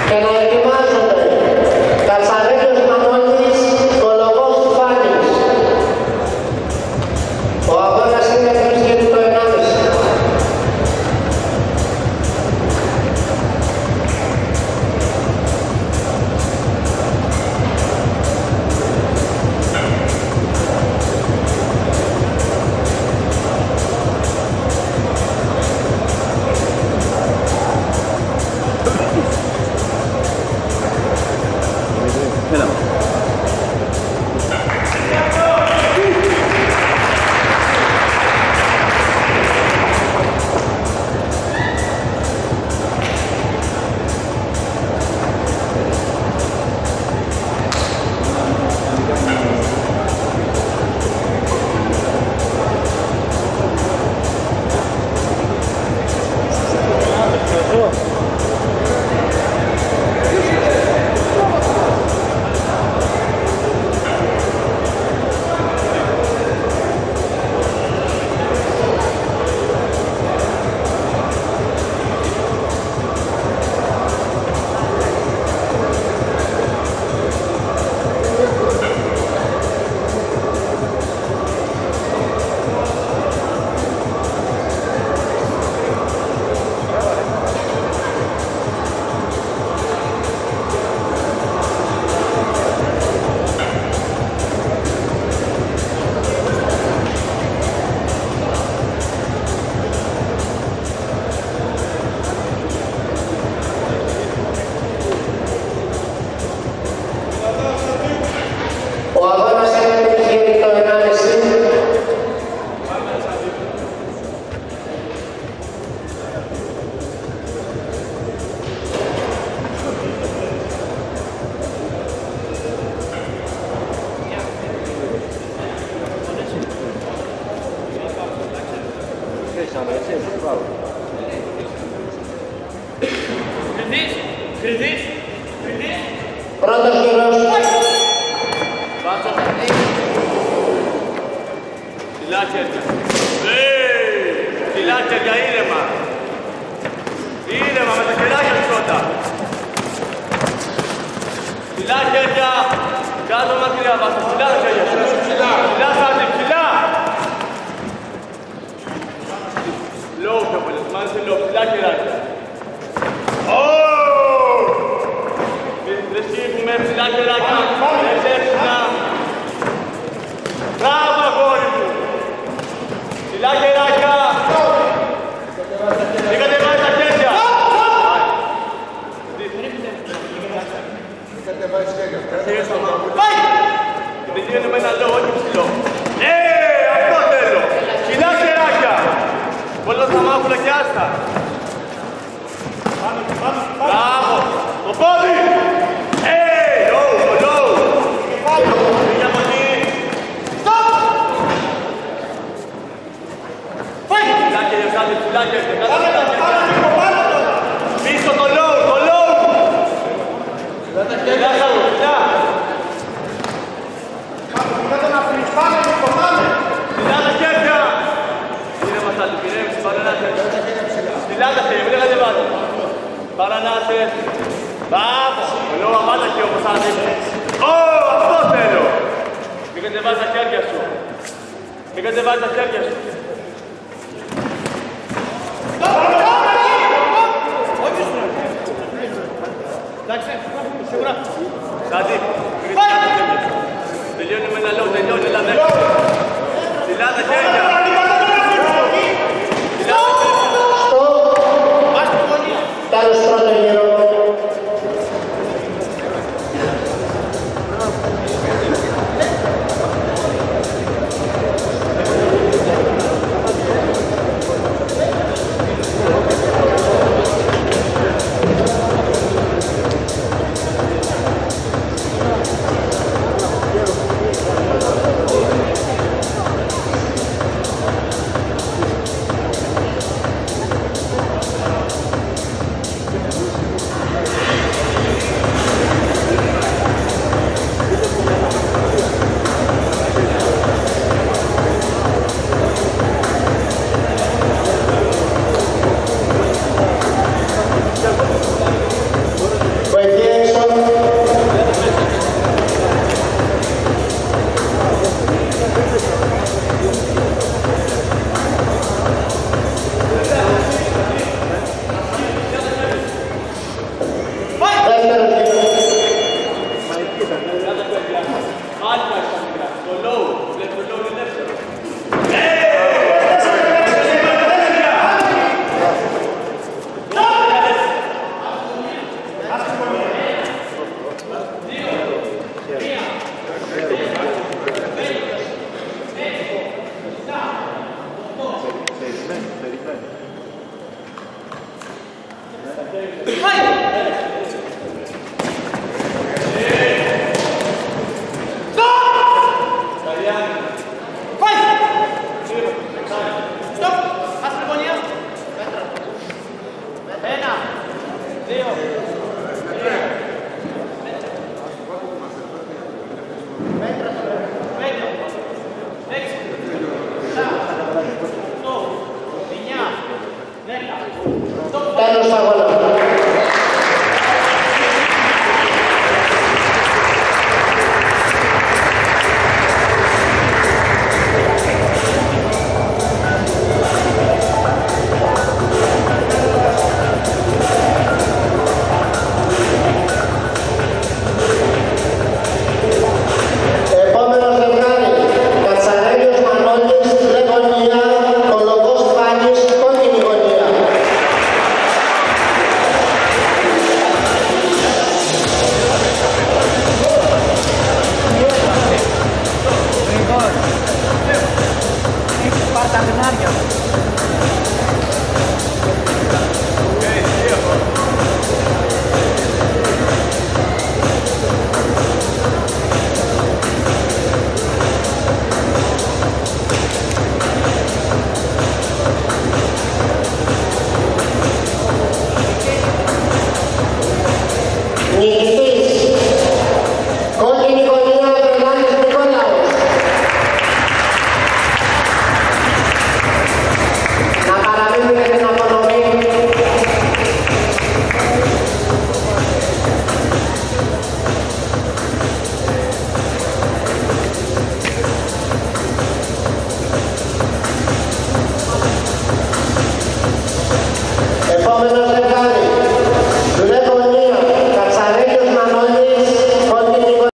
Πρώτος γύρος. Ψηλά χέρια. Ψηλά χέρια, ήρεμα. Ήρεμα, με τα χεράκια σου πρώτα. Ψηλά χέρια. Κάτω μακριά, βάζω. Ψηλά τα χέρια. Ψηλά, Σάντι, ψηλά. Low πιο πολύ, μάλιστα low. Ψηλά χεράκια. Ρεσίβουμε ψηλά χεράκια. Ρεσέψινα. Μπράβο, αγόρι μου. Ψηλά χεράκια. Μην κατεβάζει τα χέρια. Πάει! Τελειώνει με ένα λόγο, όχι ψηλό. Αυτό θέλω. Ψηλά χεράκια. Πολλά τα μάγουλα και άστα. Μπράβο. Το πόδι. Πίσω το low, το low! Ψηλά σάγω, ψηλά! Κάτω να φρυφάμε και κομμάμε! Ψηλά τα χέρια! Είναι μασάλι, πειρέμιση, παρανάσε! Ψηλά τα χέρια, μην τα κατεβάτε! Παρανάσε! Μπράβο! Το low αμάτα και όπως αν δείχνεις! Αυτό θέλω! Μην κατεβάζει τα χέρια σου! Μην κατεβάζει τα χέρια σου! Εντάξει, σίγουρα. Σάντι, τελειώνει με ένα λόγο, τελειώνει, έλα δέχομαι. Ψηλά τα χέρια. Τέλος πρώτο γύρο. είναι